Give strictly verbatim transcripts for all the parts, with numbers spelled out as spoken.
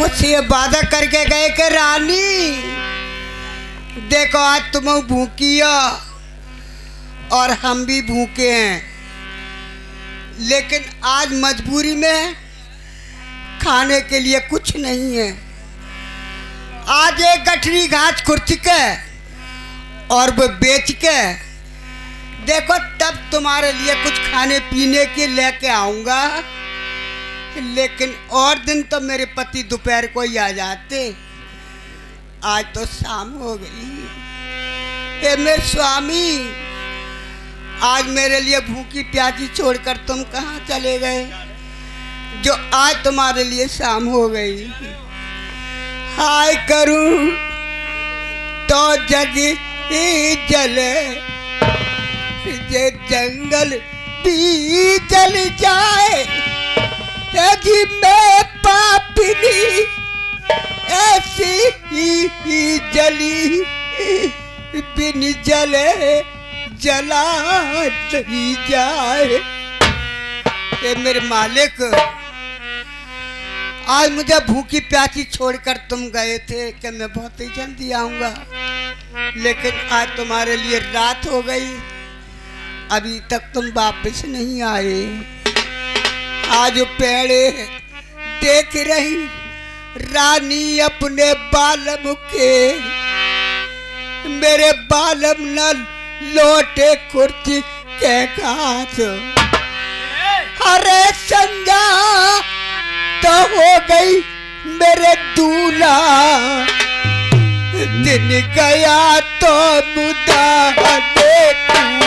मुझसे ये वादा करके गए कि रानी देखो आज तुम भूखी हो और हम भी भूखे हैं, लेकिन आज मजबूरी में खाने के लिए कुछ नहीं है। आज एक गठरी घास खुर्च के और वो बेच के देखो तब तुम्हारे लिए कुछ खाने पीने के लेके आऊँगा। लेकिन और दिन तो मेरे पति दोपहर को ही आ जाते, आज तो शाम हो गई। हे मेरे स्वामी, आज मेरे लिए भूखी प्यासी छोड़कर तुम कहाँ चले गए जो आज तुम्हारे लिए शाम हो गई। हाय करूं तो जग ही जले, ये जंगल भी जल जाए, जी मैं पापनी ऐसी ही, ही जली बिन जले जला नहीं जाए। ए मेरे मालिक, आज मुझे भूखी प्यासी छोड़कर तुम गए थे कि मैं बहुत ही जल्दी आऊँगा, लेकिन आज तुम्हारे लिए रात हो गई, अभी तक तुम वापस नहीं आए। आज पेड़े देख रही रानी अपने बालम के, मेरे बालम न लोटे कुर्सी के घास। अरे संजा तो हो गई मेरे दूल्हा, दिन गया तो मुदा देखूं।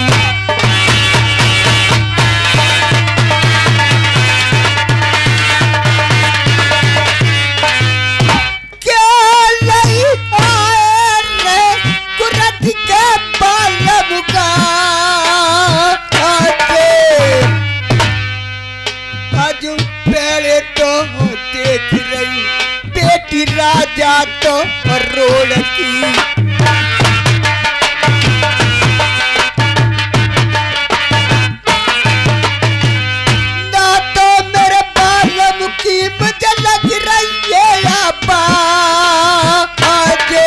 देख रही बेटी राजा तो रोड की, ना तो मेरे बालम की मुझे लग रही है आजे।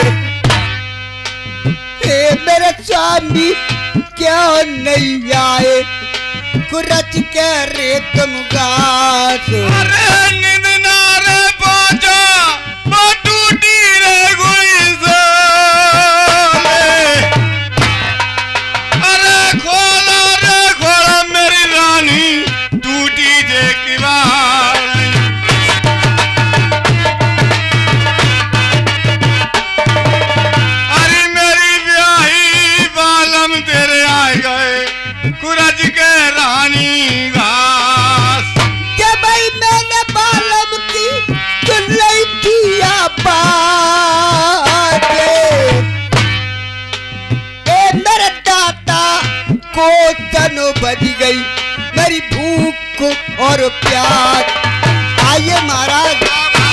मेरे स्वामी क्यों नहीं आए, कुरच के रे तुम घास। अरे नींद ना रे पहुंचा, वो टूटी रे गुलज़ारे। अरे खोला रे खोला मेरी रानी, टूटी जे किवाड़। अरे मेरी ब्याही बालम तेरे आए गए, कुरज के रानी घास। के भाई मैंने बालम की सुन रही थी बातें, ए मेरे दाता को तनो बज गई मेरी भूख और प्यास। आइए महाराज।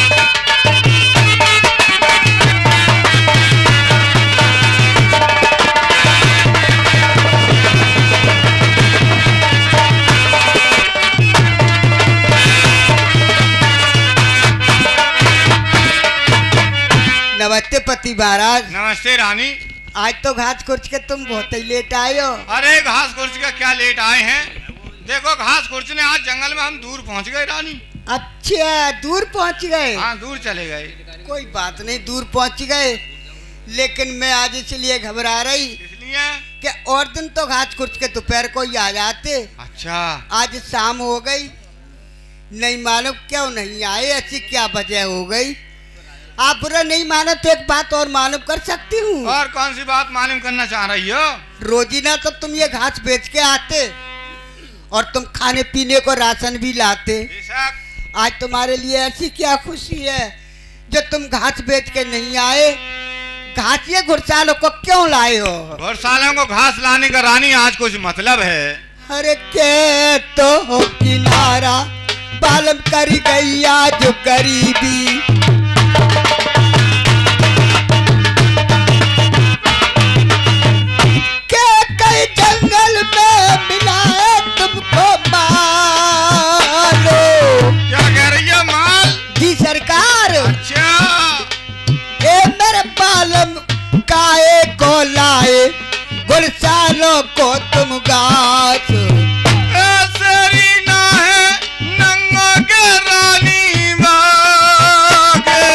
नमस्ते पति महाराज। नमस्ते रानी। आज तो घास कुर्च के तुम बहुत ही लेट आए हो। अरे घास कुर्च का क्या लेट आए हैं, देखो घास कुर्चने आज जंगल में हम दूर पहुंच गए रानी। अच्छा दूर पहुंच गए? हाँ दूर चले गए। कोई बात नहीं, दूर पहुंच गए, लेकिन मैं आज इसलिए घबरा रही इसलिए कि और दिन तो घास कुर्च के दोपहर को ही आ जाते। अच्छा आज शाम हो गई, नहीं मालूम क्यों नहीं आए, ऐसी क्या वजह हो गई। आप बुरा नहीं मानो तो एक बात और मालूम कर सकती हूँ। और कौन सी बात मालूम करना चाह रही हो? रोजीना तो तुम ये घास बेच के आते और तुम खाने पीने को राशन भी लाते, आज तुम्हारे लिए ऐसी क्या खुशी है जो तुम घास बेच के नहीं आए? घास ये घुड़सालों को क्यों लाए हो? घुड़सालों को घास लाने का रानी आज कुछ मतलब है। अरे के तो हो किनारा बालम कर गई आज गरीबी, जंगल में मिला है तुमको मालो। क्या कह रही है माल? जी सरकार। अच्छा ए मेरे बालम काए को लाए गुलसानों को तुम गाछ। ऐसेरी ना है नंगो के रानी बागे।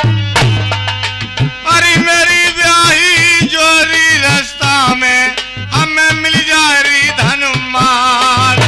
अरे मेरी ब्याही जोरी रास्ता में हमें मिल जाए री धन माल।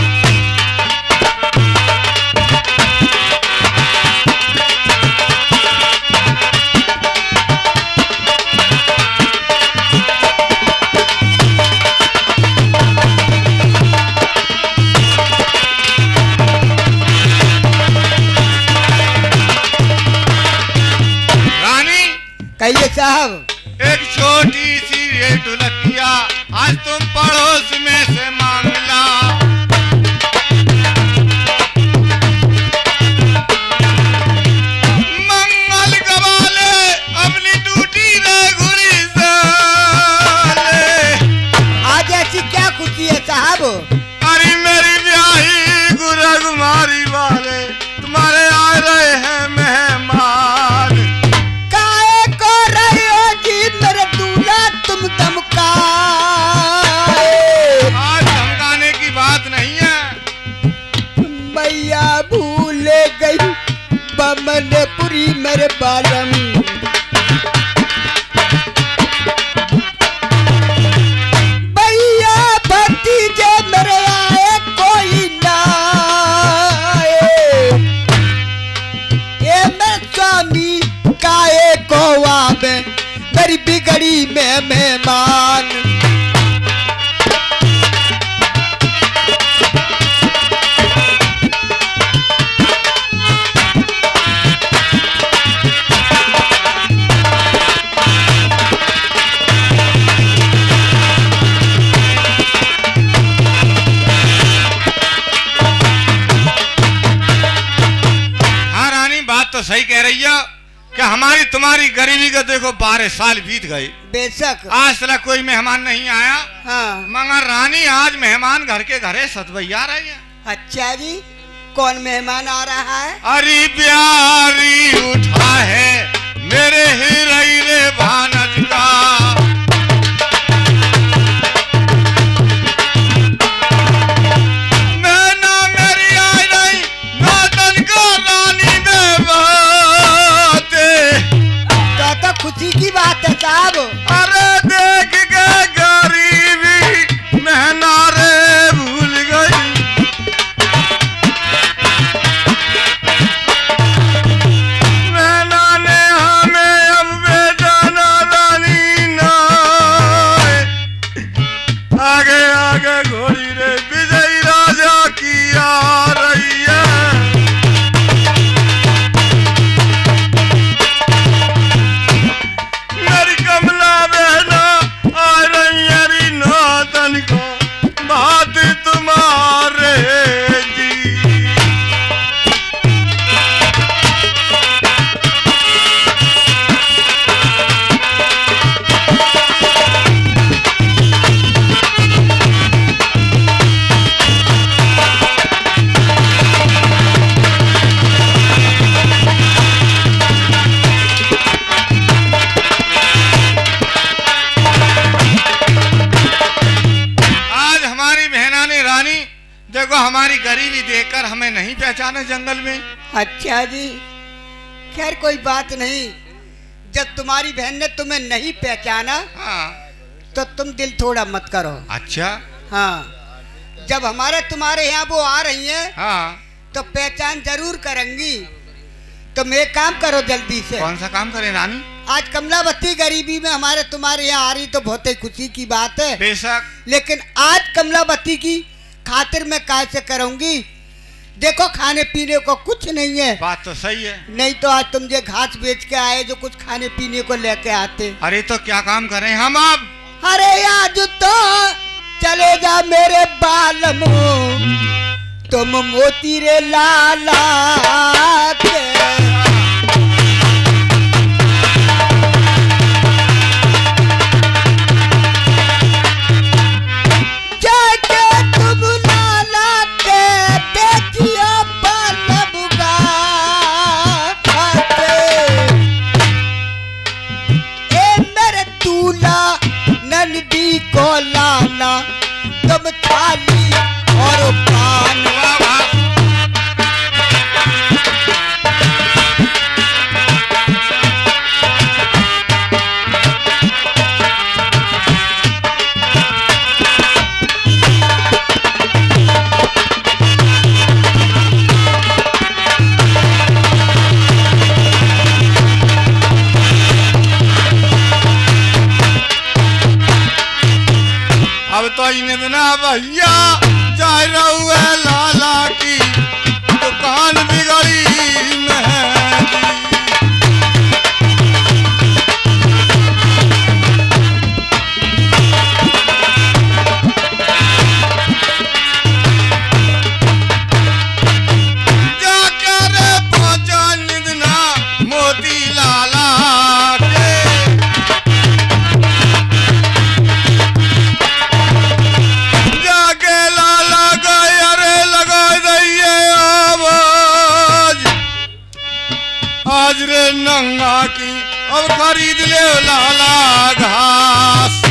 कहिए साहब। एक छोटी सी ये ढुलकिया आज तुम पड़ोस में से मांग ला। मंगल गवाले अपनी टूटी रे घुड़ी साले। आज ऐसी क्या खुशी है साहब? अरे मेरी ब्याही गुरु कुमारी वाले तुम्हारे आ रहे हैं मेहमान। तुम धमका आज धमकाने की बात नहीं है। मैया भूल गई बमनपुरी मेरे बालम। भैया भतीजे मेरे आए कोई ना आए। ये मेरे स्वामी काए को आवे मेरी बिगड़ी में मेहमान। हाँ रानी बात तो सही कह रही है कि हमारी तुम्हारी गरीबी का देखो बारह साल बीत गए। बेशक आज तक कोई मेहमान नहीं आया। हाँ। मगर रानी आज मेहमान घर के घरे सतवैया रही है। अच्छा जी कौन मेहमान आ रहा है? अरे प्यारी उठा है मेरे हिरई रे भानज का। मैं ना मेरी आई नहीं नातन का रानी में बाते। तो तो खुशी की बात है साहब। अरे देख के गरीबी महना रे भूल गई। महना ने हमें अब बेजाना रानी ना। आगे आगे घोड़ी रे विजयी राजा की आ रही है। मेरी कमला बहना आ रही है री नातन को बात तुम्हारे जी। आज हमारी बहना ने रानी देखो हमारी गरीबी देखकर हमें नहीं पहचाना जंगल में। अच्छा जी खैर कोई बात नहीं। जब तुम्हारी बहन ने तुम्हें नहीं पहचाना हाँ। तो तुम दिल थोड़ा मत करो। अच्छा हाँ जब हमारे तुम्हारे यहाँ वो आ रही हैं हाँ। तो पहचान जरूर करेंगी। तुम एक काम करो जल्दी से। कौन सा काम करें रानी? आज कमलावती गरीबी में हमारे तुम्हारे यहाँ आ रही तो बहुत ही खुशी की बात है। बेशक। लेकिन आज कमलावती की खातिर मैं कैसे करूंगी? देखो खाने पीने को कुछ नहीं है। बात तो सही है। नहीं तो आज तुम जो घास बेच के आए जो कुछ खाने पीने को लेके आते। अरे तो क्या काम करें हम अब? अरे आज तो चले जा मेरे बालम तुम मोती रे लाला के। कोई नितना भैया जा रहुए लाला की दुकान बिगड़ी मेहंदी। आज रे नंगा की अब खरीद ले लाला घास।